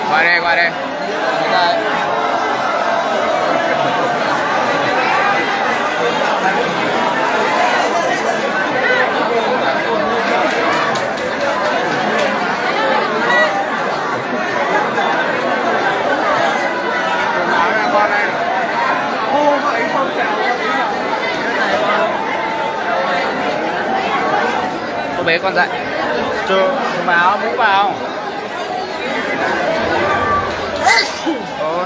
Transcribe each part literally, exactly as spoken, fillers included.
Qua đây, qua đây. Cô bé con dậy. Chưa. Vào, mũ vào. Rồi.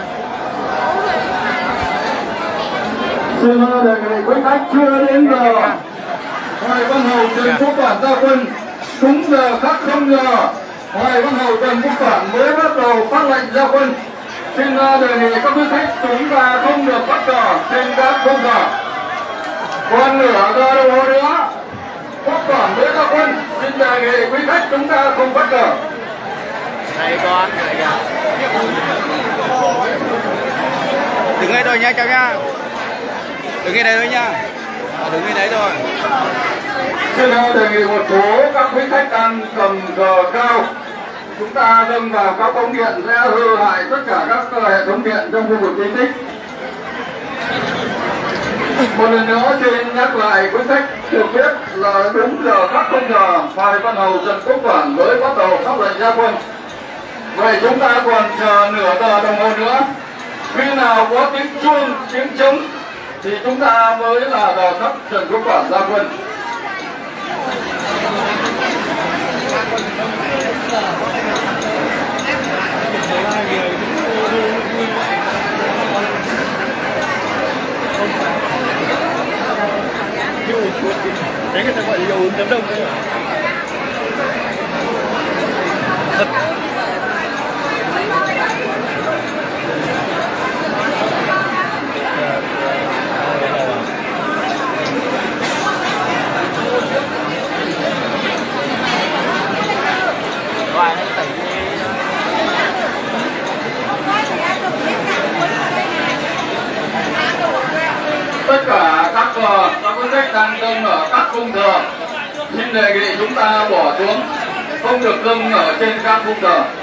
Xin đề nghị quý khách chưa đến giờ Hoài Văn Hầu Trần Quốc Toản ra quân đúng giờ khắc không giờ. Hoài Văn Hầu Trần Quốc Toản mới bắt đầu phát lệnh ra quân. Xin đề nghị các quý khách chúng ta không được bắt cờ trên các khung giờ. Còn nửa giờ đồng hồ nữa Quốc Toản mới ra quân. Xin đề nghị quý khách chúng ta không bắt cờ. Đây con, đây kìa. Đứng ngay rồi nha cháu nha. Đứng ngay đấy thôi nha. À, đứng ngay đấy rồi. Xin đề nghị một số các quý khách đang cầm cờ cao, chúng ta dâng vào các ống điện sẽ hư hại tất cả các hệ thống điện trong khu vực di tích. Một lần nữa xin nhắc lại quý khách được biết là đúng giờ khắc không giờ Hoài Văn Hầu Trần Quốc Toản mới bắt đầu phát lệnh ra quân. Vậy chúng ta còn chờ nửa giờ đồng hồ nữa. Khi nào có tiếng chuông, tiếng trống thì chúng ta mới là giờ khắc Trần Quốc Toản ra quân. Đấy người ta gọi là dầu đám đông đấy. Tất cả các cờ, các quý khách đang dâng ở các khung giờ, xin đề nghị chúng ta bỏ xuống, không được dâng ở trên các khung giờ.